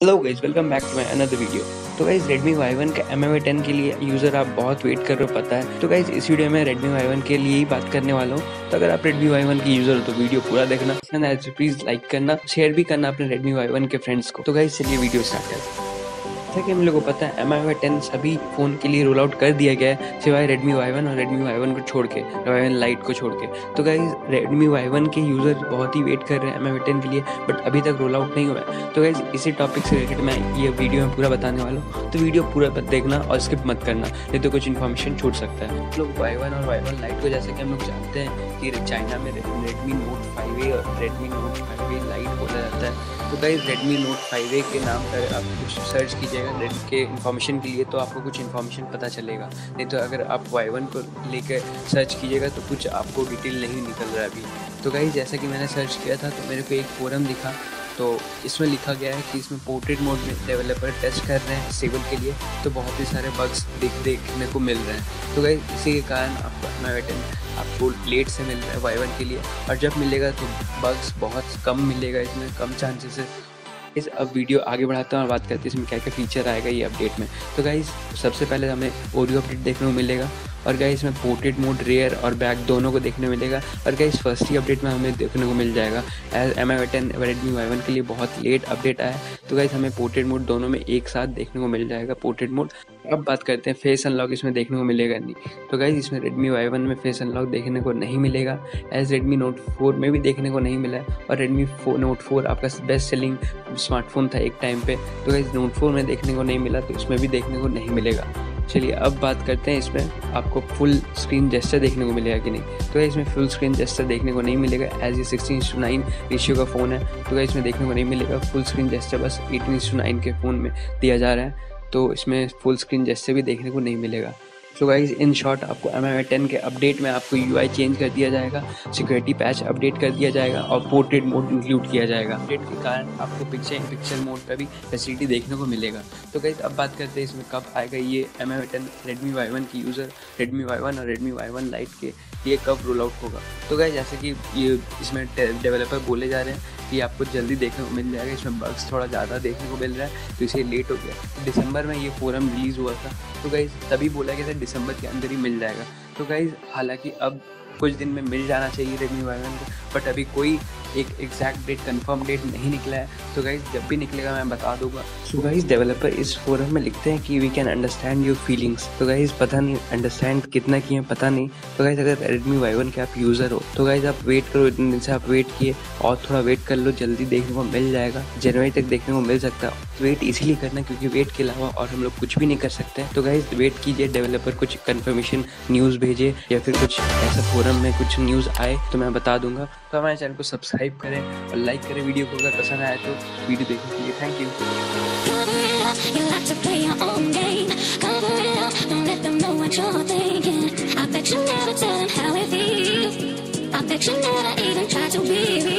Hello guys, welcome back to my another video. तो guys Redmi Y1 के MIUI 10 के लिए यूज़र आप बहुत वेट कर रहे हो, पता है। तो गाइस इस वीडियो में Redmi Y1 के लिए ही बात करने वाला हूँ। तो अगर आप Redmi Y1 की यूज़र हो तो वीडियो पूरा देखना, प्लीज़ लाइक करना, शेयर भी करना अपने Redmi Y1 के फ्रेंड्स को। तो गाइस चलिए वीडियो स्टार्ट करते हैं। जैसा कि हम लोगों को पता है MIUI 10 सभी फ़ोन के लिए रोल आउट कर दिया गया है, सिवाय Redmi Y1 और Redmi Y1 को छोड़ के, Y1 Lite को छोड़ के। तो गाइस Redmi Y1 के यूज़र बहुत ही वेट कर रहे हैं MIUI 10 के लिए, बट अभी तक रोल आउट नहीं हुआ है। तो गाइस इसी टॉपिक से रिलेटेड मैं ये वीडियो में पूरा बताने वाला हूँ, तो वीडियो पूरा देखना और स्किप मत करना, नहीं तो कुछ इन्फॉर्मेशन छूट सकता है। हम लोग Y1 और Y1 Lite को, जैसे कि हम लोग जानते हैं कि चाइना में Redmi Note 5A और Redmi Note 5A Lite बोला जाता है। तो गाइस Redmi Note 5A के नाम पर आप कुछ सर्च कीजिएगा रेड के इन्फॉर्मेशन के लिए, तो आपको कुछ इन्फॉर्मेशन पता चलेगा। नहीं तो अगर आप Y1 को लेकर सर्च कीजिएगा तो कुछ आपको डिटेल नहीं निकल रहा है अभी। तो गाइस जैसा कि मैंने सर्च किया था तो मेरे को एक फोरम दिखा, तो इसमें लिखा गया है कि इसमें पोर्ट्रेट मोड में डेवलपर टेस्ट कर रहे हैं स्टेबल के लिए, तो बहुत ही सारे बग्स देखने को मिल रहे हैं। तो गाइस इसी के कारण आपको लेट से मिल रहा है Y1 के लिए, और जब मिलेगा तो बग्स बहुत कम मिलेगा, इसमें कम चांसेस है। इस अब वीडियो आगे बढ़ाते हैं और बात करते हैं इसमें क्या क्या फीचर आएगा ये अपडेट में। तो गाइस सबसे पहले हमें ऑडियो अपडेट देखने को मिलेगा, और गाइस इसमें पोर्ट्रेट मोड रेयर और बैक दोनों को देखने मिलेगा। और गाइस फर्स्ट ही अपडेट में हमें देखने को मिल जाएगा एज MIUI 10 Redmi Y1 के लिए बहुत लेट अपडेट आया है। तो गाइस हमें पोर्ट्रेट मोड दोनों में एक साथ देखने को मिल जाएगा पोर्ट्रेट मोड। अब बात करते हैं फेस अनलॉक, इसमें देखने को मिलेगा नहीं। तो गाइस इसमें Redmi Y1 में फेस अनलॉक देखने को नहीं मिलेगा, एज Redmi Note 4 में भी देखने को नहीं मिला है। और Redmi Note 4 आपका बेस्ट सेलिंग स्मार्टफोन था एक टाइम पे, तो गाइस Note 4 में देखने को नहीं मिला, तो इसमें भी देखने को नहीं मिलेगा। चलिए अब बात करते हैं इसमें आपको फुल स्क्रीन जेस्चर देखने को मिलेगा कि नहीं। तो इसमें फुल स्क्रीन जेस्चर देखने को नहीं मिलेगा, एज ये 16:9 रेशियो का फ़ोन है। तो इसमें देखने को नहीं मिलेगा फुल स्क्रीन जेस्चर, बस 18:9 के फ़ोन में दिया जा रहा है, तो इसमें फुल स्क्रीन जेस्चर भी देखने को नहीं मिलेगा। सो गाइस इन शॉर्ट आपको MIUI 10 के अपडेट में आपको UI चेंज कर दिया जाएगा, सिक्योरिटी पैच अपडेट कर दिया जाएगा, और पोर्ट्रेट मोड इंक्लूड किया जाएगा। अपडेट के कारण आपको पिक्चर इन पिक्चर मोड का भी फैसिलिटी देखने को मिलेगा। तो गाइस अब बात करते हैं इसमें कब आएगा ये MIUI 10 Redmi Y1 की यूज़र Redmi Y1 और Redmi Y1 Lite के लिए कब रोल आउट होगा। तो गाइस जैसे कि ये इसमें डेवलपर बोले जा रहे हैं कि आपको जल्दी देखने को मिल जाएगा, इसमें बग्स थोड़ा ज़्यादा देखने को मिल रहा है तो इसे लेट हो गया। दिसंबर में ये फोरम रिलीज़ हुआ था, तो गाइस तभी बोला गया था दिसंबर के अंदर ही मिल जाएगा। तो गाइस हालांकि अब कुछ दिन में मिल जाना चाहिए Redmi Y1 को, बट अभी कोई एक एग्जैक्ट डेट कंफर्म डेट नहीं निकला है। तो गाइस जब भी निकलेगा मैं बता दूंगा। सो गाइस डेवलपर इस फोरम में लिखते हैं कि we can understand your feelings. तो गाइस पता नहीं अंडरस्टैंड कितना किए पता नहीं। तो गाइस अगर Redmi Y1 के आप यूज़र हो तो गाइस आप वेट करो, इतने दिन से आप वेट किए और थोड़ा वेट कर लो, जल्दी देखने को मिल जाएगा, जनवरी तक देखने को मिल सकता है। वेट इसीलिए करना क्योंकि वेट के अलावा और हम लोग कुछ भी नहीं कर सकते हैं। तो गाइस वेट कीजिए, डेवलपर कुछ कंफर्मेशन न्यूज़ भेजे या फिर कुछ ऐसा फोरम में कुछ न्यूज़ आए तो मैं बता दूंगा। तो हमारे चैनल को सब्सक्राइब करें और लाइक करें वीडियो को, अगर पसंद आया तो वीडियो देखने के लिए thank you. You like to play your own game. Come around, don't let them know what you're thinking. I bet you never tell them how it feels. I bet you never even try to be real.